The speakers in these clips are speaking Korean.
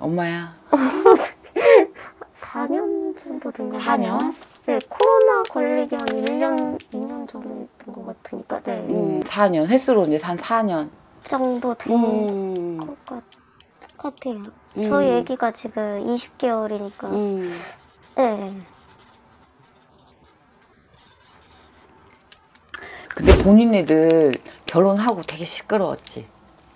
엄마야. 4년 정도 된 거 4년? 네, 코로나 걸리기 한 1년, 2년 정도 된 것 같으니까, 네. 4년. 횟수로 이제 한 4년. 정도 된 것 같아요. 저희 애기가 지금 20개월이니까. 네. 근데 본인네들 결혼하고 되게 시끄러웠지?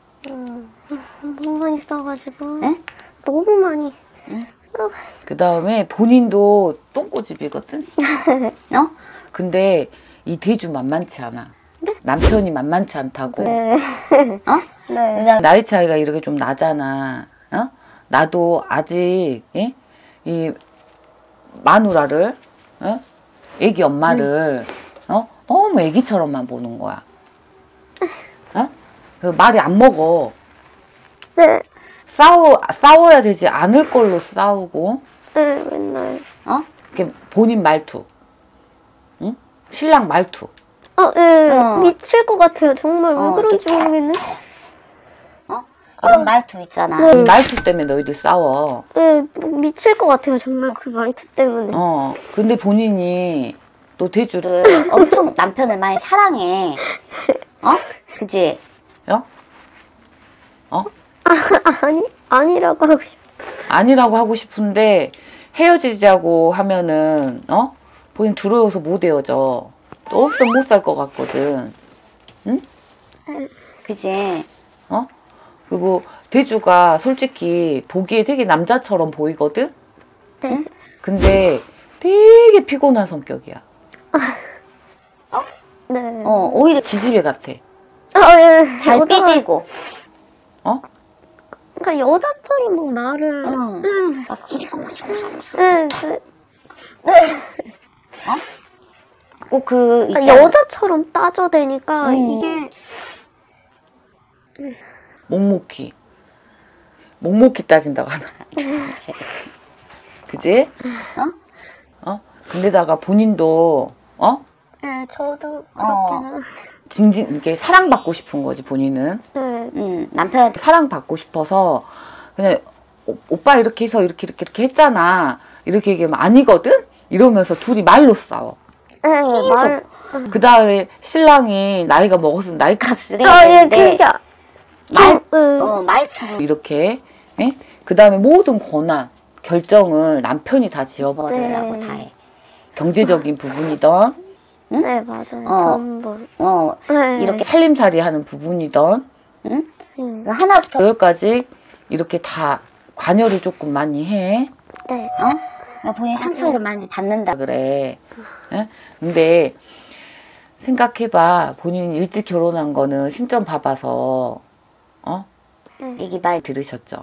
너무 많이 싸가지고. 에? 너무 많이. 그 다음에 본인도 똥꼬집이거든? 어? 근데 이 대주 만만치 않아. 네? 남편이 만만치 않다고. 네. 어? 네. 나이 차이가 이렇게 좀 나잖아. 어? 나도 아직, 예? 이 마누라를, 어? 애기 엄마를, 어? 너무 애기처럼만 보는 거야. 어? 그 말이 안 먹어. 네. 싸워야 되지 않을 걸로 싸우고. 네, 맨날. 어? 이렇게 본인 말투. 응? 신랑 말투. 네. 미칠 것 같아요. 정말 왜 그런지 모르겠네. 그런 말투 있잖아. 이 말투 때문에 너희들 싸워. 네, 미칠 것 같아요. 정말 그 말투 때문에. 근데 본인이 또 대주를 엄청 남편을 많이 사랑해. 그지? 아니라고 하고 싶어. 아니라고 하고 싶은데 헤어지자고 하면은 본인 두려워서 못 헤어져. 또 없으면 못 살 것 같거든. 응? 그지? 그리고 대주가 솔직히 보기에 되게 남자처럼 보이거든? 네. 근데 되게 피곤한 성격이야. 네. 오히려 기집애 같아. 예. 잘 삐지고. 그러니까 여자처럼 막 말을. 꼭 그 그러니까 여자처럼 따져대니까 이게. 묵묵히 따진다고 하나. 그지? 근데다가 본인도 네, 저도 그렇게는. 징징 이렇게 사랑받고 싶은 거지 본인은. 네. 남편한테 사랑받고 싶어서 그냥 오빠 이렇게 해서 이렇게 했잖아. 이렇게 얘기하면 아니거든? 이러면서 둘이 말로 싸워. 네, 말. 그 다음에 신랑이 나이가 먹었으면 나이 값을 해야 되는데 말투 이렇게 그 다음에 모든 권한 결정을 남편이 다 지어버리려고 다 해. 경제적인 부분이던 네, 맞아요. 전부. 네. 이렇게 살림살이 하는 부분이던 하나부터 여기까지 이렇게 다 관여를 조금 많이 해. 네. 본인 상처를 많이 받는다. 그래. 근데 생각해봐. 본인 일찍 결혼한 거는 신점 봐봐서 애기 말 들으셨죠?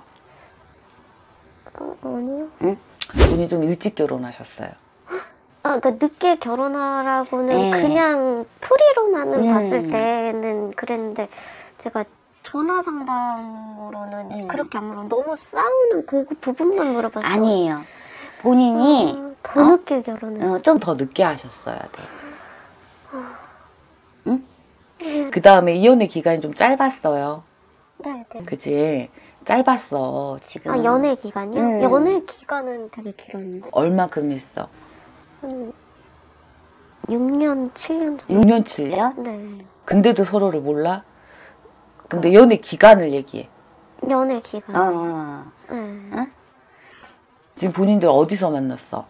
아니요. 본인이 좀 일찍 결혼하셨어요. 그러니까 늦게 결혼하라고는 그냥 풀이로만은 봤을 때는 그랬는데 제가 전화 상담으로는 그렇게 안 물어보고 너무 싸우는 그 부분만 물어봤어요. 아니에요. 본인이 더 늦게 결혼했어요. 좀 더 늦게 하셨어야 돼. 응? 그 다음에 이혼의 기간이 좀 짧았어요. 네. 그치? 짧았어 지금. 연애 기간이요? 연애 기간은 되게 길었는데. 얼마큼 했어? 6년, 7년 정도. 6년, 7년? 네. 근데도 서로를 몰라? 근데 연애 기간을 얘기해. 연애 기간. 네. 지금 본인들 어디서 만났어?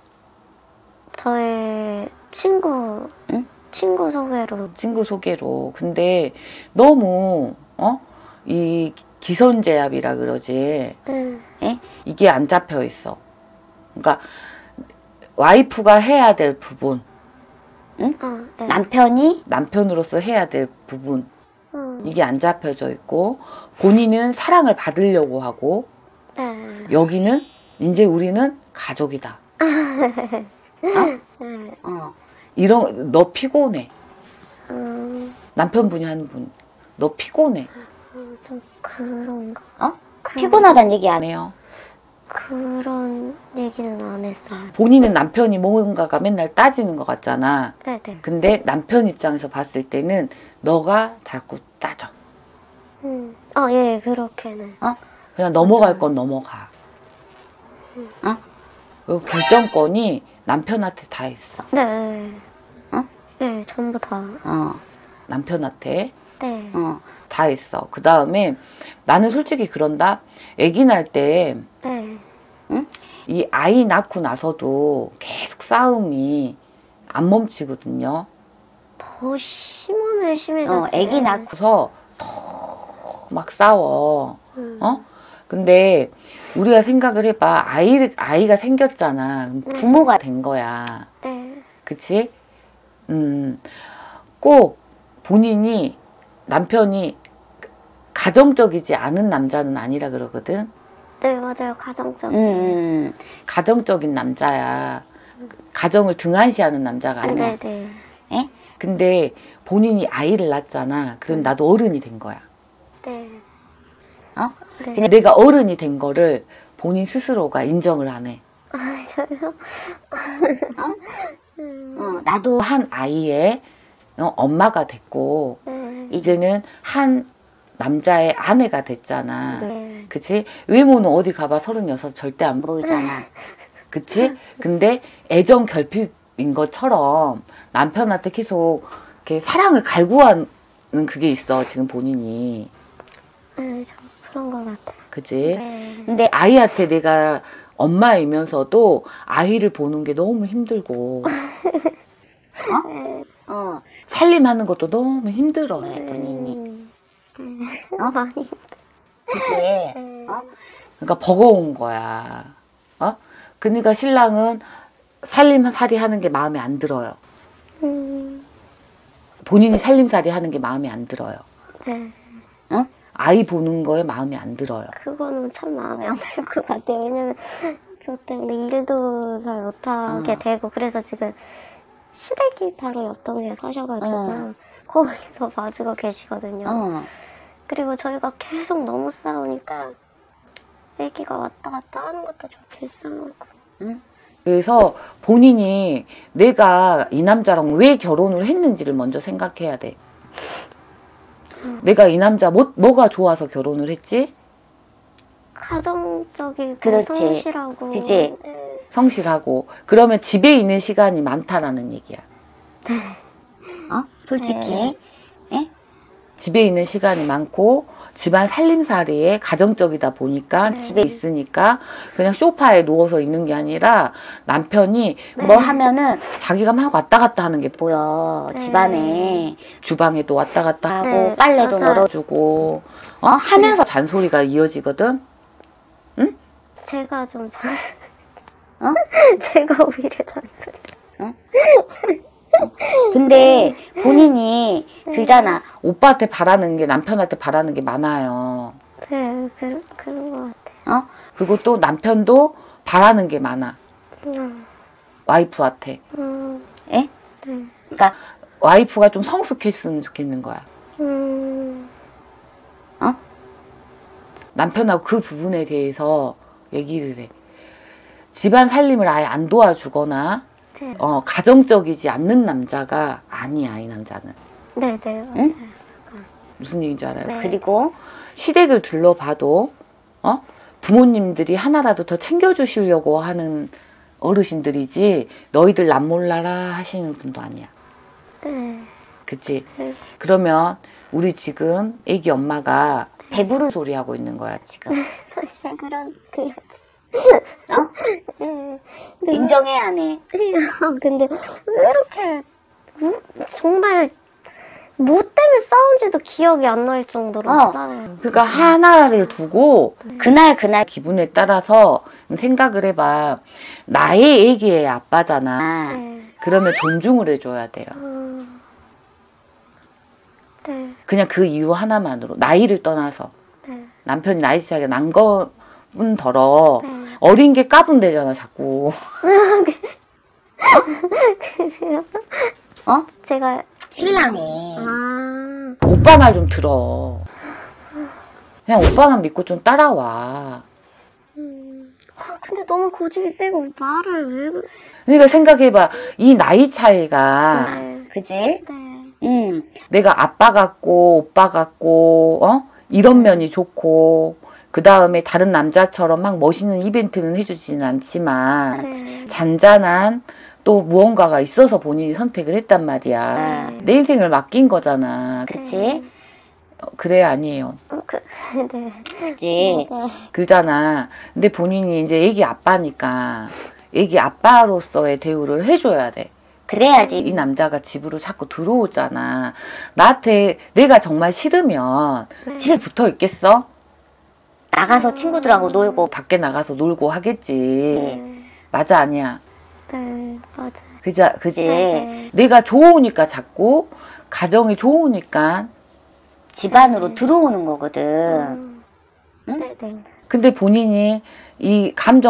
저의 친구, 친구 소개로. 친구 소개로. 근데 너무 이 기선제압이라 그러지. 이게 안 잡혀 있어. 그러니까 와이프가 해야 될 부분, 네. 남편으로서 해야 될 부분, 이게 안 잡혀져 있고 본인은 사랑을 받으려고 하고 여기는 이제 우리는 가족이다. 이런 너 피곤해. 남편분이 하는 분, 너 피곤해. 좀 그런가? 피곤하다는 얘기 안 해요. 그런 얘기는 안 했어요. 본인은 남편이 뭔가가 맨날 따지는 것 같잖아. 네네. 근데 남편 입장에서 봤을 때는 너가 자꾸 따져. 예, 그렇게는. 그냥 넘어갈 건 넘어가. 그 결정권이 남편한테 다 있어. 네. 어? 네, 전부 다. 남편한테 네. 다 있어. 그 다음에 나는 솔직히 그런다. 아기 날 때 네. 이 아이 낳고 나서도 계속 싸움이 안 멈추거든요. 더 심하면 심해졌지. 애기 낳고 그래서 더 막 싸워. 근데 우리가 생각을 해봐. 아이가 생겼잖아. 그럼 부모가 된 거야. 네. 그치? 꼭 본인이 남편이 가정적이지 않은 남자는 아니라 그러거든. 네, 맞아요. 가정적. 가정적인 남자야. 가정을 등한시하는 남자가 아니야. 네, 네. 에? 근데 본인이 아이를 낳았잖아. 그럼 나도 어른이 된 거야. 네. 네. 근데 내가 어른이 된 거를 본인 스스로가 인정을 안 해. 아, 저요? 나도 한 아이의 엄마가 됐고 네. 이제는 한 남자의 아내가 됐잖아. 네. 그치? 외모는 어디 가봐 36 절대 안 모르잖아. 그치? 근데 애정 결핍인 것처럼 남편한테 계속 이렇게 사랑을 갈구하는 그게 있어, 지금 본인이. 네, 저 그런 것 같아요. 그치? 네. 근데 아이한테 내가 엄마이면서도 아이를 보는 게 너무 힘들고, 살림하는 것도 너무 힘들어, 본인이. 많이. 그치? 그러니까 버거운 거야. 그러니까 신랑은 살림살이 하는 게 마음에 안 들어요. 본인이 살림살이 하는 게 마음에 안 들어요. 네. 아이 보는 거에 마음에 안 들어요. 그거는 참 마음에 안 들 것 같아요. 왜냐면 저 때문에 일도 잘 못하게 되고 그래서 지금 시댁이 바로 옆 동네에 사셔가지고 거기서 봐주고 계시거든요. 그리고 저희가 계속 너무 싸우니까 애기가 왔다 갔다 하는 것도 좀 불쌍하고. 그래서 본인이 내가 이 남자랑 왜 결혼을 했는지를 먼저 생각해야 돼. 내가 이 남자 뭐가 좋아서 결혼을 했지? 가정적이고 그렇지. 성실하고. 그치? 네. 성실하고. 그러면 집에 있는 시간이 많다라는 얘기야. 솔직히. 집에 있는 시간이 많고 집안 살림살이에 가정적이다 보니까 집에 있으니까 그냥 소파에 누워서 있는 게 아니라 남편이 뭐 하면은 자기가 막 왔다 갔다 하는 게 보여. 집안에. 주방에도 왔다 갔다 하고 하고 빨래도 맞아요. 널어주고 하면서 잔소리가 이어지거든. 제가 좀 제가 오히려 잔소리. 근데 본인이 그잖아. 오빠한테 바라는 게 남편한테 바라는 게 많아요. 네, 그런 것 같아요. 그리고 또 남편도 바라는 게 많아. 와이프한테. 에? 네. 그러니까 와이프가 좀 성숙했으면 좋겠는 거야. 남편하고 그 부분에 대해서 얘기를 해. 집안 살림을 아예 안 도와주거나 네. 가정적이지 않는 남자가 아니야, 이 남자는. 네, 네, 맞아요. 무슨 얘기인 줄 알아요? 네. 그리고 시댁을 둘러봐도 부모님들이 하나라도 더 챙겨주시려고 하는 어르신들이지 너희들 남 몰라라 하시는 분도 아니야. 네. 그치? 네. 그러면 우리 지금 애기 엄마가 배부른 소리 하고 있는 거야, 지금. 사실 그런. 네. 인정해야 하네. 근데 왜 이렇게 정말 뭐 때문에 싸운지도 기억이 안 날 정도로 싸워요. 그러니까 하나를 두고 그날 기분에 따라서 생각을 해봐. 나의 애기의 아빠잖아. 네. 그러면 존중을 해줘야 돼요. 네. 그냥 그 이유 하나만으로. 나이를 떠나서. 네. 남편이 나이 차이가 난 거뿐더러 네. 어린 게 까분대잖아, 자꾸. 제가 신랑이 오빠 말 좀 들어. 그냥 오빠만 믿고 좀 따라와. 근데 너무 고집이 세고 말을 왜 그러니까 생각해봐. 이 나이 차이가 네. 그지? 네. 내가 아빠 같고 오빠 같고 이런 면이 좋고 그 다음에 다른 남자처럼 막 멋있는 이벤트는 해주지는 않지만 네. 잔잔한 또 무언가가 있어서 본인이 선택을 했단 말이야. 내 인생을 맡긴 거잖아. 그치? 그래 아니에요. 네. 그치? 그잖아. 근데 본인이 이제 애기 아빠니까 애기 아빠로서의 대우를 해줘야 돼. 그래야지. 이 남자가 집으로 자꾸 들어오잖아. 나한테 내가 정말 싫으면 집에 붙어 있겠어? 나가서 친구들하고 놀고. 밖에 나가서 놀고 하겠지. 네. 맞아 아니야? 네, 맞아요. 그지? 네. 내가 좋으니까 자꾸 가정이 좋으니까. 집안으로 들어오는 거거든. 응? 네, 네. 근데 본인이 이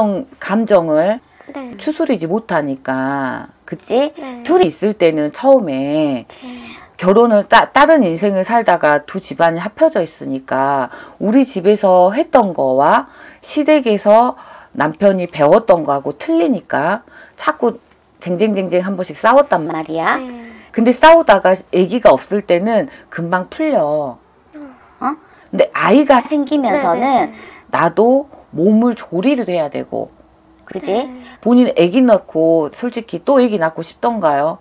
감정을 네. 추스리지 못하니까. 그치? 네. 둘이 있을 때는 처음에 결혼을 다른 인생을 살다가 두 집안이 합쳐져 있으니까 우리 집에서 했던 거와 시댁에서 남편이 배웠던 거하고 틀리니까 자꾸 쟁쟁쟁쟁 한 번씩 싸웠단 말이야. 네. 근데 싸우다가 아기가 없을 때는 금방 풀려. 근데 아이가 생기면서는, 네, 네. 나도 몸을 조리를 해야 되고. 그지? 본인 아기 낳고 솔직히 또 아기 낳고 싶던가요?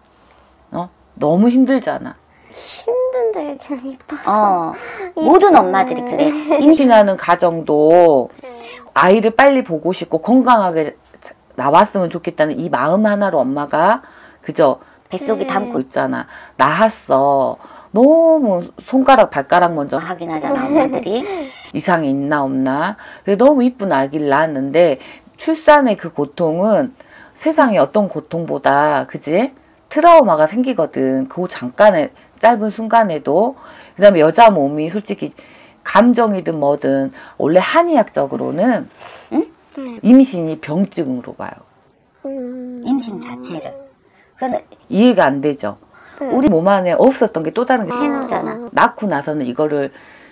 너무 힘들잖아. 힘든데 그냥 이뻐서. 모든 엄마들이 그래. 임신하는 가정도 아이를 빨리 보고 싶고 건강하게 나왔으면 좋겠다는 이 마음 하나로 엄마가 그저 뱃속에 담고 있잖아. 낳았어. 너무 손가락 발가락 먼저 확인하잖아, 엄마들이. 이상이 있나 없나. 그래서 너무 이쁜 아기를 낳았는데 출산의 그 고통은 세상의 어떤 고통보다 그지? 트라우마가 생기거든. 그 잠깐의 짧은 순간에도. 그 다음에 여자 몸이 솔직히 감정이든 뭐든 원래 한의학적으로는 임신이 병증으로 봐요. 임신 자체를. 그건 이해가 안 되죠. 우리 몸 안에 없었던 게 또 다른 게 생기잖아. 낳고 나서는 이거를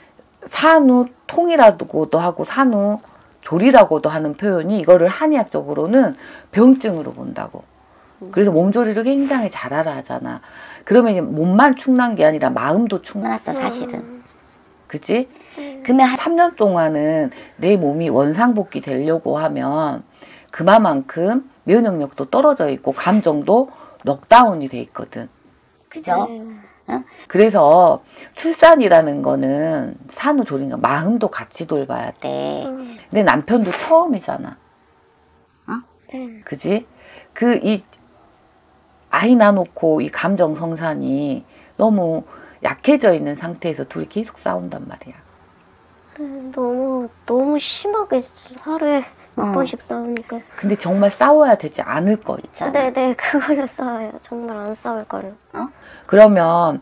산후통이라고도 하고 산후조리라고도 하는 표현이 이거를 한의학적으로는 병증으로 본다고. 그래서 몸조리를 굉장히 잘하라 하잖아. 그러면 몸만 축난 게 아니라 마음도 축났어 사실은. 그치? 그러면 3년 동안은 내 몸이 원상복귀 되려고 하면 그만큼 면역력도 떨어져 있고 감정도 넉다운이 돼 있거든. 그죠? 그래서 출산이라는 거는 산후조리인가 마음도 같이 돌봐야 돼. 근데 남편도 처음이잖아. 그지? 이 아이 낳아놓고 이 감정 성산이 너무 약해져 있는 상태에서 둘이 계속 싸운단 말이야. 너무 심하게 하루에 몇 번씩 싸우니까. 근데 정말 싸워야 되지 않을 거 있잖아. 네네, 그걸로 싸워요. 정말 안 싸울 걸로. 그러면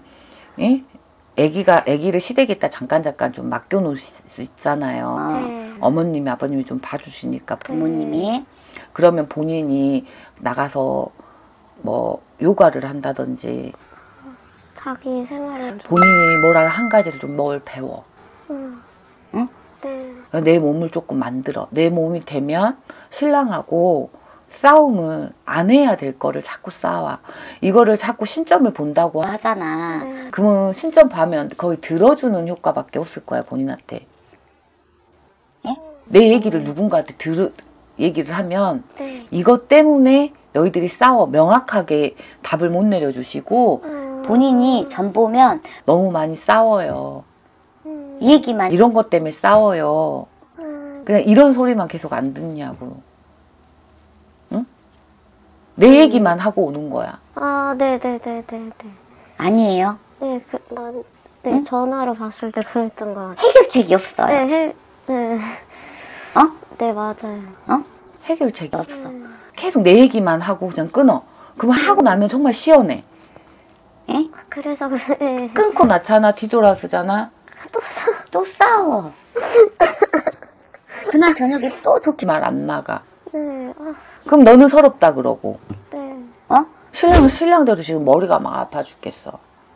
아기를 시댁에다 잠깐 좀 맡겨놓을 수 있잖아요. 네. 어머님이 아버님이 좀 봐주시니까 부모님이. 그러면 본인이 나가서 뭐 요가를 한다든지 자기 생활을. 본인이 뭐랄 한 가지를 좀 뭘 배워. 네. 내 몸을 조금 만들어. 내 몸이 되면 신랑하고 싸움을 안 해야 될 거를 자꾸 싸워. 이거를 자꾸 신점을 본다고 하잖아. 그러면 신점 봐면 거의 들어주는 효과밖에 없을 거야 본인한테. 내 얘기를 누군가한테 얘기를 하면 이것 때문에 너희들이 싸워. 명확하게 답을 못 내려주시고 본인이 전 보면 너무 많이 싸워요. 이 얘기만. 이런 것 때문에 싸워요. 그냥 이런 소리만 계속 안 듣냐고. 응? 내 얘기만 하고 오는 거야. 네네네네네. 아니에요. 네, 전화로 봤을 때 그랬던 것 같아요. 해결책이 없어요. 네. 네, 맞아요. 해결책이 없어. 계속 내 얘기만 하고 그냥 끊어. 그러면 하고 나면 정말 시원해. 그래서 끊고 나잖아. 뒤돌아서잖아. 또 싸워. 그날 저녁에 또 좋게 말 안 나가. 네. 그럼 너는 서럽다 그러고. 네. 신랑은 신랑대로 지금 머리가 막 아파 죽겠어.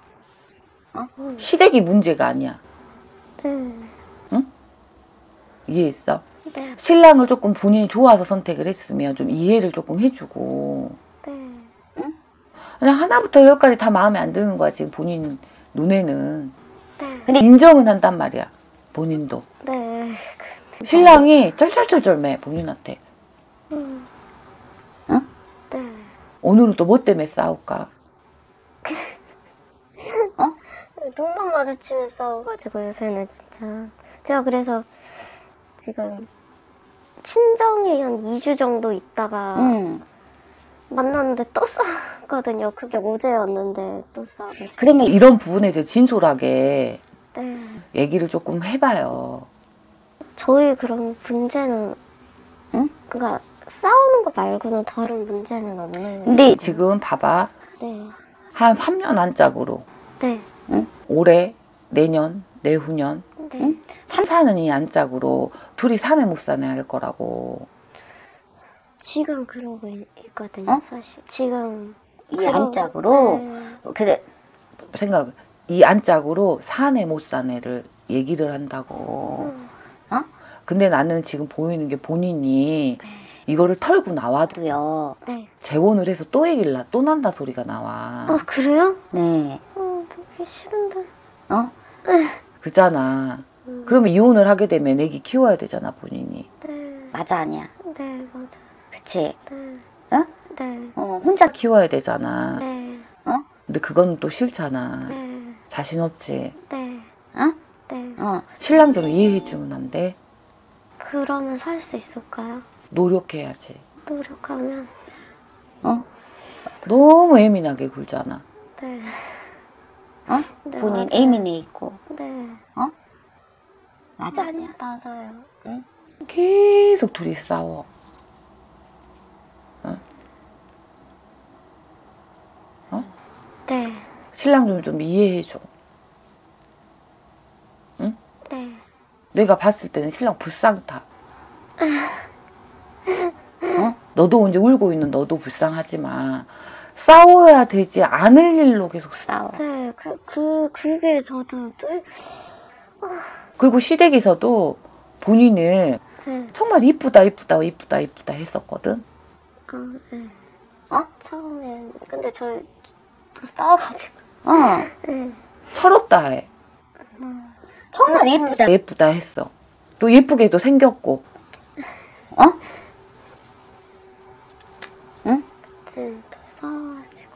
시댁이 문제가 아니야. 네. 응? 이해했어? 네. 신랑을 조금 본인이 좋아서 선택을 했으면 좀 이해를 조금 해주고. 네. 그냥 하나부터 열까지 다 마음에 안 드는 거야 지금 본인 눈에는. 네. 근데 인정은 한단 말이야 본인도. 네. 신랑이 쩔쩔쩔쩔매 본인한테. 네. 오늘은 또 뭐 때문에 싸울까? 눈만 마주치면 싸워가지고 요새는 진짜 제가 그래서 지금 친정에 한 2주 정도 있다가 만났는데 또 싸웠거든요. 그게 어제였는데 또 싸워가지고. 그러면 이런 부분에 대해 진솔하게 네. 얘기를 조금 해봐요. 저희 그런 문제는 그러니까 싸우는 거 말고는 다른 문제는 없는. 근데 지금 봐봐. 네. 한 3년 안짝으로 네. 올해, 내년, 내후년 네. 3, 4년이 안짝으로 둘이 사내 못 사내 할 거라고. 지금 그러고 있거든요. 사실 지금 이 안짝으로 네. 그래 생각, 이 안짝으로 사내 못 사내를 얘기를 한다고. 근데 나는 지금 보이는 게 본인이 이거를 털고 나와도 도요. 네. 재혼을 해서 또 얘기를 또 난다 소리가 나와. 그래요? 네. 되게 싫은데. 그잖아. 그러면 이혼을 하게 되면 애기 키워야 되잖아 본인이. 네. 맞아 아니야. 네, 맞아. 그치? 네. 어? 네. 혼자 키워야 되잖아. 네. 근데 그건 또 싫잖아. 네. 자신 없지. 네. 어? 네. 신랑 좀 이해해주면 안 돼? 그러면 살 수 있을까요? 노력해야지. 노력하면. 너무 예민하게 굴잖아. 네. 네, 본인 맞아요. 예민해 있고. 네. 맞아 아니야. 맞아요. 계속 둘이 싸워. 네. 신랑 좀 이해해줘. 네. 내가 봤을 때는 신랑 불쌍타. 너도 이제 울고 있는 너도 불쌍하지만 싸워야 되지 않을 일로 계속 싸워. 네. 그게 저도 또. 그리고 시댁에서도 본인을 네. 정말 이쁘다 했었거든. 네. 처음엔. 근데 또 싸워가지고. 네. 철없다 해. 정말 예쁘다. 예쁘다 했어. 또 예쁘게도 생겼고. 네. 또 싸워가지고.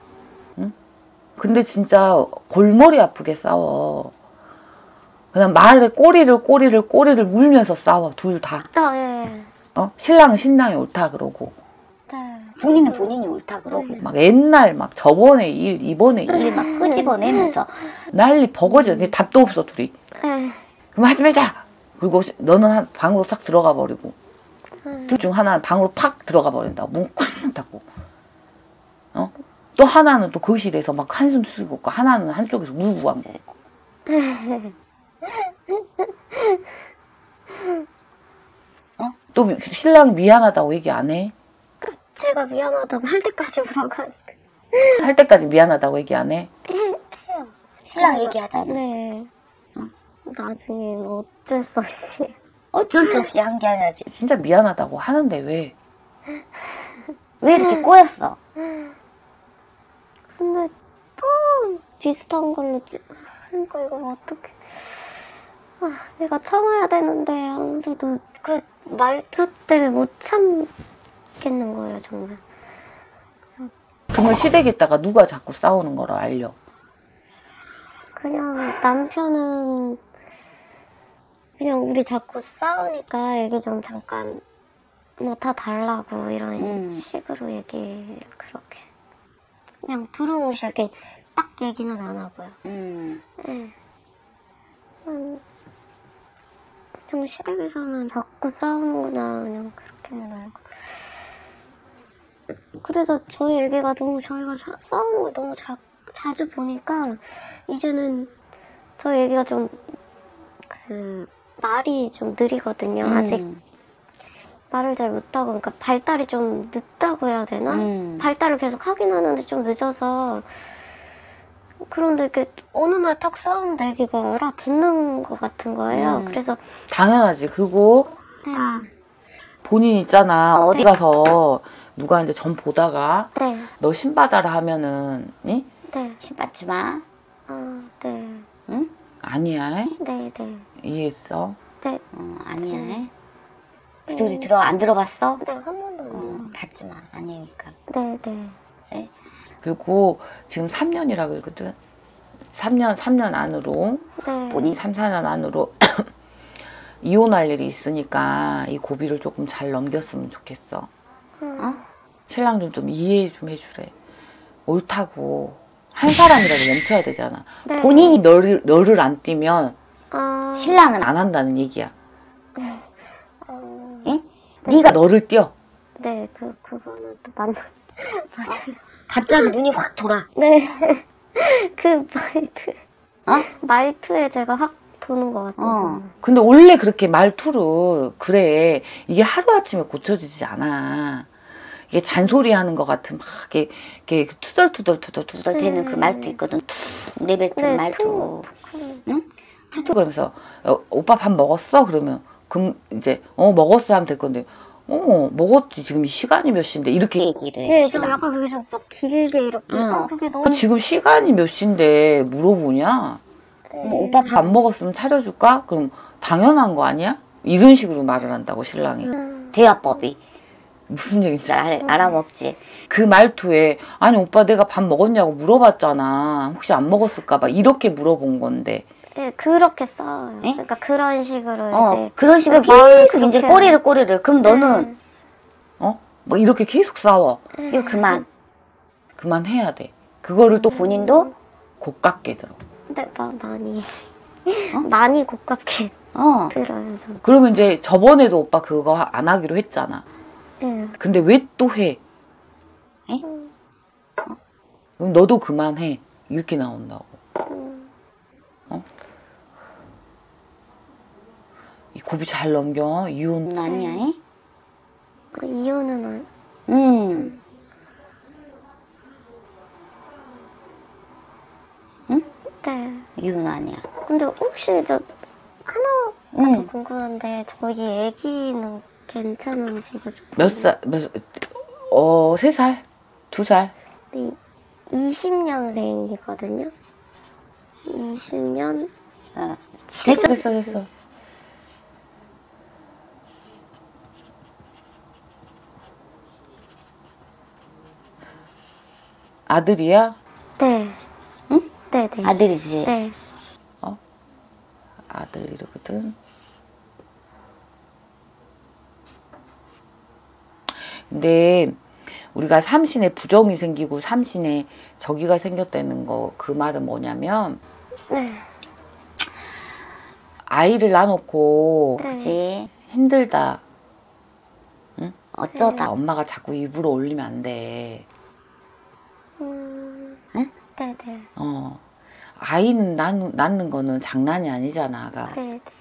근데 진짜 골머리 아프게 싸워. 그냥 말에 꼬리를 물면서 싸워 둘 다. 예. 신랑은 신랑이 옳다 그러고. 네. 본인은 본인이 옳다 그러고 막 옛날 막 저번에 일 이번에 일 막 끄집어내면서 난리 버거져. 근데 답도 없어 둘이. 네. 그럼 하지 말자. 그리고 너는 방으로 싹 들어가 버리고 둘 중 하나는 방으로 팍 들어가 버린다. 문 쾅 닫고. 또 하나는 또 거실에서 막 한숨 쉬고 있고 하나는 한쪽에서 울고 안 보고. 또 신랑이 미안하다고 얘기 안 해? 제가 미안하다고 할 때까지 뭐라고 하니까. 할 때까지 미안하다고 얘기 안 해? 해요. 신랑 얘기하잖아. 네. 나중엔 어쩔 수 없이. 어쩔 수 없이 한 게 아니지. 진짜 미안하다고 하는데 왜? 왜 이렇게 꼬였어? 근데 또 비슷한 걸로 하니까 이걸 어떻게. 내가 참아야 되는데 하면서도 그 말투 때문에 못 참겠는 거예요, 정말. 그러면 시댁에다가 누가 자꾸 싸우는 거를 알려? 그냥 남편은 그냥 우리 자꾸 싸우니까 얘기 좀 잠깐 뭐 다 달라고 이런 식으로 얘기를 그렇게 그냥 들어오시게 딱 얘기는 안 하고요. 네. 그냥 시댁에서는 자꾸 싸우는구나 그냥 그렇게는 알고. 그래서 저희 애기가 너무 저희가 싸우는 걸 너무 자주 보니까 이제는 저희 애기가 좀 말이 좀 느리거든요. 아직 말을 잘 못하고 그러니까 발달이 좀 늦다고 해야 되나? 발달을 계속 하긴 하는데 좀 늦어서 그런데 이렇게 어느 날 탁 싸우는데 애기가 알아듣는 것 같은 거예요. 그래서 당연하지. 그리고 본인 있잖아. 어디 가서 누가 이제 전 보다가 네. 너 신받아라 하면은 이? 네. 신받지 마. 네. 아니야. 네. 네. 이해했어? 네. 아니야. 그 소리 안 들어봤어? 네, 한 번도 아니에요. 받지 마. 아니니까. 네, 네. 네? 그리고 지금 3년이라 그러거든. 3년 안으로, 네. 본인 3, 4년 안으로 이혼할 일이 있으니까 이 고비를 조금 잘 넘겼으면 좋겠어. 신랑 좀 이해 좀 해주래. 옳다고. 한 사람이라도 멈춰야 되잖아. 네. 본인이 너를 안 뛰면 아, 신랑은 안 한다는 얘기야. 응? 네가 너를 뛰어. 네, 그거는 또 맞는. 맞아요. 갑자기 눈이 확 돌아. 네. 그 말투. 어? 말투에 제가 확 도는 것 같아서. 근데 원래 그렇게 말투를 그래. 이게 하루아침에 고쳐지지 않아. 이게 잔소리 하는 것 같은 막 이렇게 투덜투덜 되는 그 말투 있거든. 툭 내뱉은 네, 말투. 응? 투덜 그러면서 오빠 밥 먹었어? 그러면 이제 먹었어 하면 될 건데 먹었지. 지금 이 시간이 몇 시인데 이렇게 얘기를 해. 네, 좀 약간 그게 좀 막 길게 이렇게. 응. 그게 너무. 지금 시간이 몇 시인데 물어보냐? 오빠 밥 먹었으면 차려줄까? 그럼 당연한 거 아니야? 이런 식으로 말을 한다고 신랑이. 대화법이. 무슨 얘기인지 알아먹지. 그 말투에 아니 오빠 내가 밥 먹었냐고 물어봤잖아. 혹시 안 먹었을까 봐 이렇게 물어본 건데. 네, 그렇게 써요. 에? 그러니까 그런 식으로 이제. 그런 식으로 말을 계속 이제 그렇게 꼬리를. 그럼 너는 뭐 이렇게 계속 싸워. 이거 그만해야 돼. 그거를 또 본인도 고깝게 들어. 근데 많이. 많이 고깝게 들어요, 좀. 그러면 이제 저번에도 오빠 그거 안 하기로 했잖아. 네. 근데 왜 또 해? 에? 그럼 너도 그만해. 이렇게 나온다고. 이 고비 잘 넘겨. 이혼. 아니야. 에? 그 이혼은 네. 이혼 아니야. 근데 혹시 저 하나 더 궁금한데 저희 애기는 괜찮으시겠어요? 몇 살? 3살? 2살? 20년생이거든요. 20년. 됐어. 아들이야? 네. 응? 네. 아들이지. 네. 아들이거든. 근데 우리가 삼신에 부정이 생기고 삼신에 저기가 생겼다는 거 그 말은 뭐냐면 네. 아이를 낳아놓고 네. 그지. 힘들다. 어쩌다. 엄마가 자꾸 입으로 올리면 안 돼. 응? 네, 네. 아이는 낳는 거는 장난이 아니잖아. 아가. 네, 네.